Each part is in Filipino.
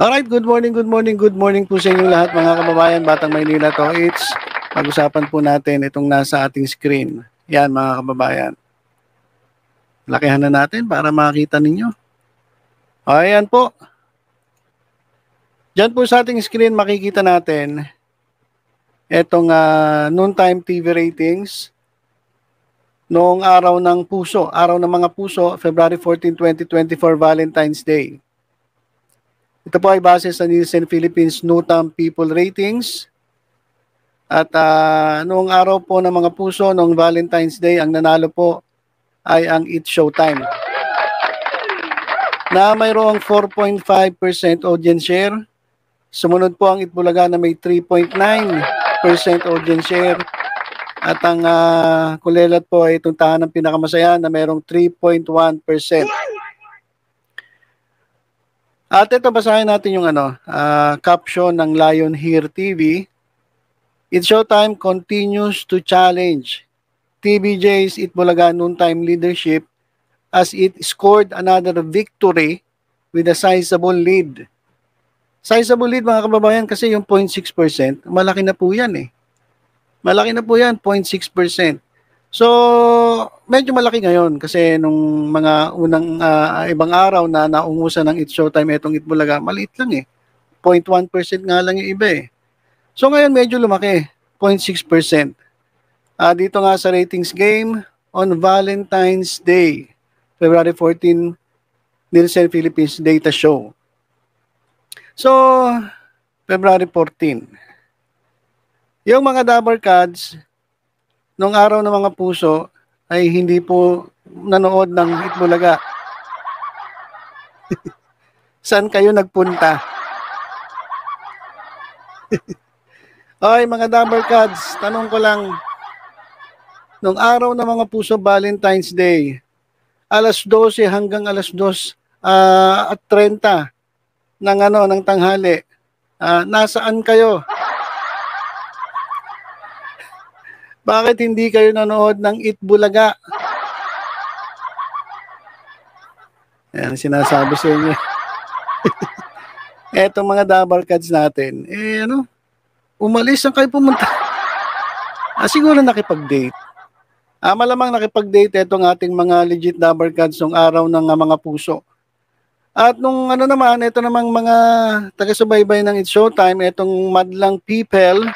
Alright, good morning po sa inyong lahat mga kababayan, Batang Maynila to. Pag-usapan po natin itong nasa ating screen. Yan mga kababayan. Lakihan na natin para makita ninyo. Ayan po. Diyan po sa ating screen makikita natin itong noontime TV ratings noong araw ng puso, araw ng mga puso, February 14, 2024, Valentine's Day. Ito po ay base sa Nielsen Philippines Noontime People Ratings. At noong araw po ng mga puso, noong Valentine's Day, ang nanalo po ay ang It's Showtime. Na mayroong 4.5% audience share. Sumunod po ang Itbulaga na may 3.9% audience share. At ang kulelat po ay itong tahanang pinakamasaya na mayroong 3.1%. At ito, basahin natin yung caption ng Lion Here TV. It's Showtime continues to challenge TVJ's Itbulaga noontime leadership as it scored another victory with a sizable lead. Sizable lead mga kababayan kasi yung 0.6%, malaki na po yan eh. Malaki na po yan, 0.6%. So, medyo malaki ngayon kasi nung mga unang ibang araw na naungusan ng It's Showtime itong Itbulaga, maliit lang eh. 0.1% nga lang yung iba eh. So ngayon medyo lumaki, 0.6%. Dito nga sa ratings game on Valentine's Day, February 14, Nielsen Philippines Data Show. So, February 14. Yung mga Dabber Cards, nung araw ng mga puso, ay hindi po nanood ng Itbulaga. Saan kayo nagpunta? Okay, mga Dabber Cards, tanong ko lang, nung araw ng mga puso, Valentine's Day, alas 12 hanggang alas 2:30 ng tanghali, nasaan kayo? Bakit hindi kayo nanood ng Itbulaga? Ayan, sinasabi sa inyo. Etong mga Dabber Cards natin, umalis na kayo pumunta. Siguro nakipag-date. Malamang nakipag-date itong ating mga legit Dabber Cards ng araw ng mga puso. At nung ito namang mga taga-subaybay ng It's Showtime, itong madlang people,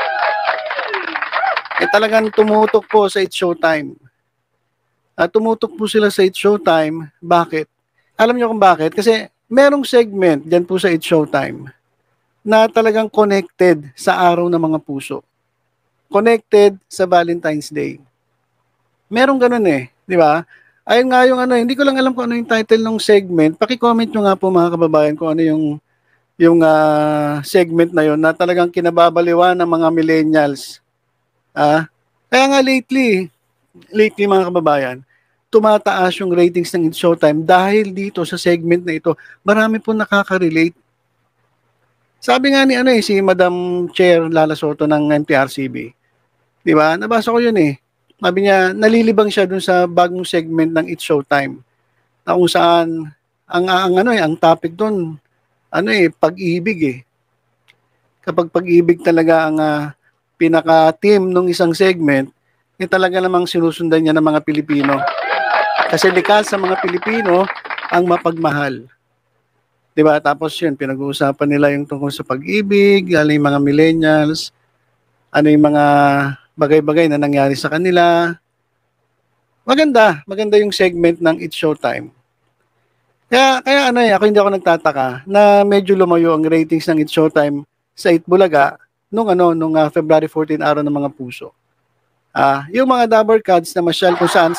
talagang tumutok po sa It's Showtime. At tumutok po sila sa It's Showtime. Bakit? Alam niyo kung bakit? Kasi merong segment dyan po sa It's Showtime na talagang connected sa araw ng mga puso. Connected sa Valentine's Day. Merong ganun eh. Di ba? Ayun nga yung hindi ko lang alam kung ano yung title ng segment. Paki-comment nyo nga po mga kababayan kung ano yung segment na yon na talagang kinababaliwan ng mga millennials. Kaya nga lately mga kababayan, tumataas yung ratings ng It's Showtime dahil dito sa segment na ito, marami po nakaka-relate. Sabi nga ni si Madam Chair Lala Soto ng MTRCB. 'Di ba? Nabasa ko 'yun eh. Sabi niya, nalilibang siya dun sa bagong segment ng It's Showtime. Na kung saan ang topic doon pag-ibig eh. Kapag pag-ibig talaga ang pinaka-team ng isang segment, talaga namang sinusundan niya ng mga Pilipino. Kasi likas sa mga Pilipino ang mapagmahal. Diba? Tapos yun, pinag-uusapan nila yung tungkol sa pag-ibig, yung mga millennials, yung mga bagay-bagay na nangyari sa kanila. Maganda yung segment ng It's Showtime. Kaya ako hindi ako nagtataka na medyo lumayo ang ratings ng It's Showtime sa Itbulaga nung February 14 araw ng mga puso. Yung mga Dabber Cards na masyal kung saan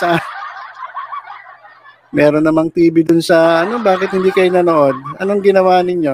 meron namang TV dun sa bakit hindi kayo nanood? Anong ginawa ninyo?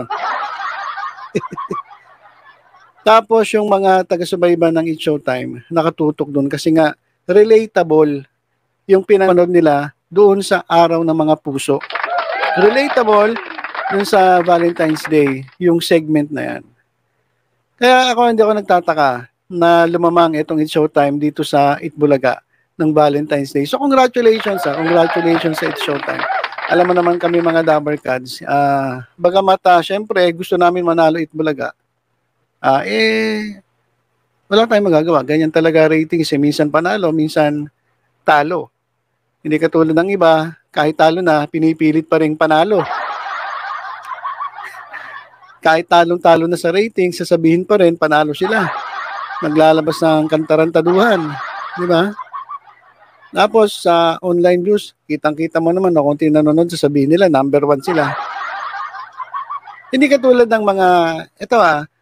Tapos yung mga taga-subaybay ng It's Showtime nakatutok dun kasi nga relatable yung pinanood nila doon sa araw ng mga puso. Relatable dun sa Valentine's Day, yung segment na yan. Kaya hindi ako nagtataka na lumamang itong It's Showtime dito sa Itbulaga ng Valentine's Day. So congratulations congratulations sa It's Showtime. Alam mo naman kami mga Dabarkads, bagamat syempre gusto namin manalo Itbulaga, wala tayong magagawa. Ganyan talaga ratings eh. Minsan panalo, minsan talo. Hindi katulad ng iba, kahit talo na, pinipilit pa rin panalo. Kahit talong-talo na sa ratings, sasabihin pa rin, panalo sila. Naglalabas ng kantarantaduhan. Di ba? Tapos sa online news, kitang-kita mo naman kung tinanonood, sasabihin nila, number 1 sila. Hindi katulad ng mga, ito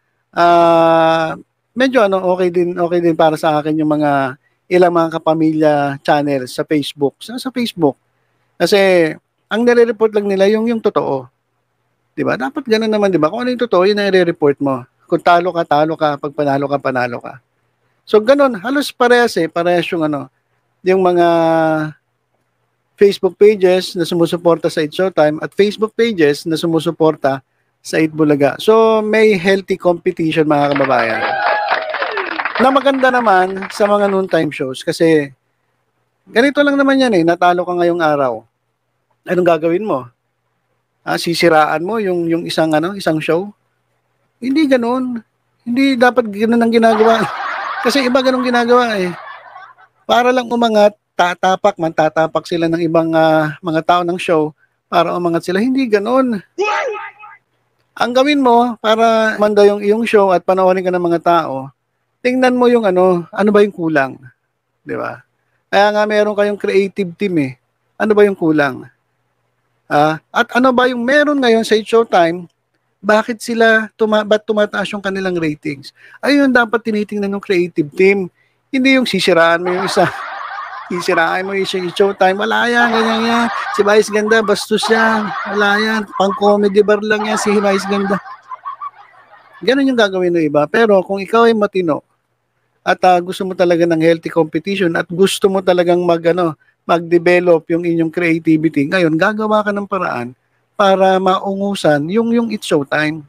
medyo okay din para sa akin yung mga ilang mga kapamilya channels sa Facebook. Sa Facebook. Kasi, ang nire-report lang nila yung totoo. Diba? Dapat ganun naman, diba? Kung ano yung totoo, yun ang i-report mo. Kung talo ka, talo ka. Pag panalo ka. So, ganun. Halos parehas parehas yung mga Facebook pages na sumusuporta sa It's Showtime at Facebook pages na sumusuporta sa Itbulaga. So, may healthy competition, mga kababayan. Na maganda naman sa mga noontime shows kasi ganito lang naman yan natalo ka ngayong araw. Anong gagawin mo? Sisiraan mo yung isang show? Hindi ganoon. Hindi dapat ganoon ang ginagawa. Kasi iba ganun ginagawa Para lang umangat, tatapak sila ng ibang mga tao ng show para umangat sila. Hindi ganoon. Ang gawin mo para manda yung iyong show at panoorin ka ng mga tao, tingnan mo yung ano ba yung kulang. Di ba? Kaya nga meron kayong creative team Ano ba yung kulang? At ano ba yung meron ngayon sa It's Showtime? Bakit sila ba't tumataas yung kanilang ratings? Ayun dapat tinitingnan ng creative team. Hindi yung sisiraan mo yung isa. Sisiraan mo yung It's Showtime. Wala yan, ganyan yan. Si Vice Ganda, bastos yan. Wala yan. Pang-comedy bar lang yan si Vice Ganda. Ganun yung gagawin ng iba. Pero kung ikaw ay matino at gusto mo talaga ng healthy competition at gusto mo talagang mag-develop yung inyong creativity, ngayon gagawa ka ng paraan para maungusan yung It's Showtime.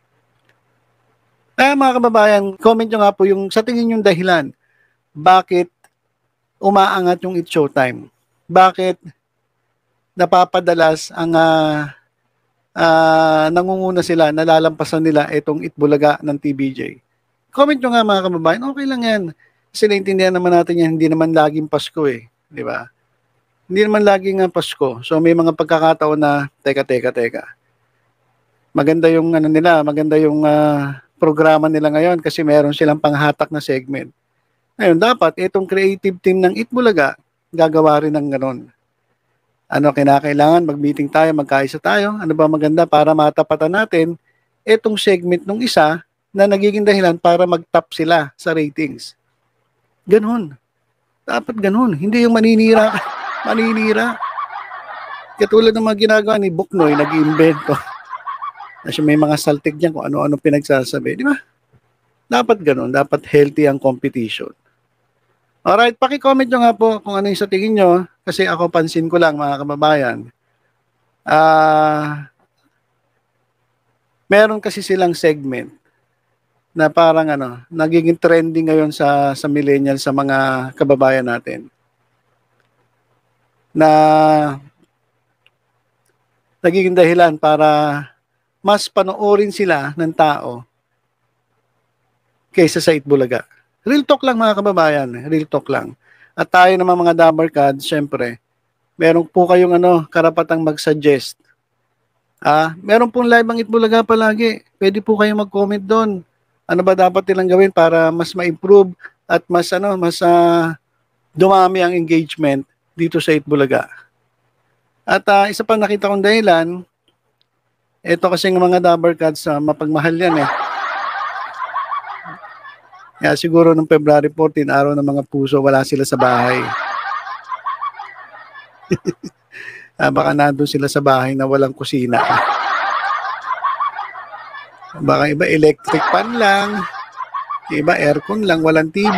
Kaya mga kababayan, comment nyo nga po yung sa tingin yung dahilan bakit umaangat yung It's Showtime. Bakit napapadalas ang nangunguna sila, nalalampasan nila itong Itbulaga ng TVJ. Comment nyo nga mga kababayan, okay lang yan. Kasi naintindihan naman natin yan, hindi naman laging Pasko di ba? Hindi naman laging Pasko. So may mga pagkakataon na, teka. Maganda yung maganda yung programa nila ngayon kasi meron silang panghatak na segment. Ngayon, dapat itong creative team ng Itbulaga, gagawa rin ng ganon. Ano kinakailangan? Mag-meeting tayo, magkaisa tayo. Ano ba maganda para matapatan natin itong segment ng isa na nagiging dahilan para mag-top sila sa ratings. Ganon. Dapat ganon. Hindi yung maninira. Katulad ng mga ginagawa ni Buknoy, nag-iimbento. Kasi may mga saltik dyan kung ano-ano pinagsasabi. Di ba? Dapat ganon. Dapat healthy ang competition. Alright, paki-comment nyo nga po kung ano yung sa tingin nyo. Kasi ako pansin ko lang mga kababayan. Meron kasi silang segment na parang nagiging trending ngayon sa millennial, sa mga kababayan natin. Na nagiging dahilan para mas panoorin sila ng tao kaysa sa Itbulaga. Real talk lang mga kababayan, real talk lang. At tayo naman mga Dabarkads, syempre, meron po kayong karapatang mag-suggest. Meron pong live ang Itbulaga palagi. Pwede po kayong mag-comment doon. Ano ba dapat nilang gawin para mas ma-improve at mas dumami ang engagement dito sa Itbulaga. At isa pa nakita kong dahilan, ito kasi ng mga Dabarkads, mapagmahal yan Kaya siguro nung February 14, araw ng mga puso, wala sila sa bahay. Baka nandun sila sa bahay na walang kusina. Baka iba electric fan lang, iba aircon lang, walang TV.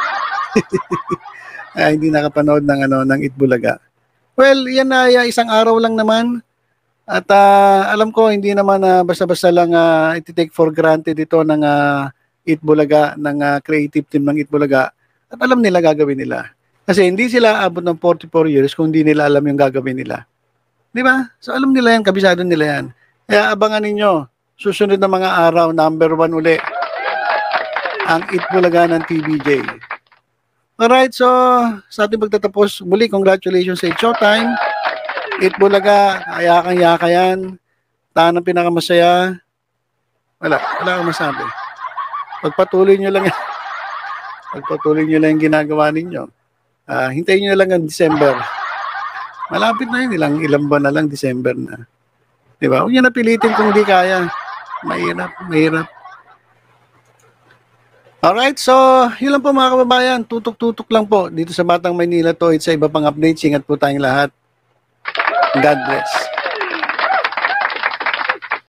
Hindi nakapanood ng Itbulaga. Well, yan isang araw lang naman. At alam ko hindi naman basta-basta lang iti-take for granted ito ng Itbulaga, ng creative team ng Itbulaga. At alam nila gagawin nila. Kasi hindi sila abot ng 44 years kung hindi nila alam yung gagawin nila. Di ba? So alam nila yan, kabisado nila yan. Kaya abangan ninyo, susunod na mga araw, number 1 uli, ang Itbulaga ng TVJ. Alright, so sa ating pagtatapos, muli congratulations sa Showtime. Itbulaga, ayakang-yaka yan. Tanang pinakamasaya. Wala akong masabi. Pagpatuloy nyo lang yan. Pagpatuloy nyo lang yung ginagawa ninyo. Hintayin nyo na lang ang December. Malapit na yun, ilang buwan na lang, December na. Diba? Huwag nyo napilitin kung di kaya. Mahirap. Alright, so yun lang po mga kababayan. Tutok-tutok lang po dito sa Batang Maynila to. Sa iba pang updates. Ingat po tayong lahat. God bless.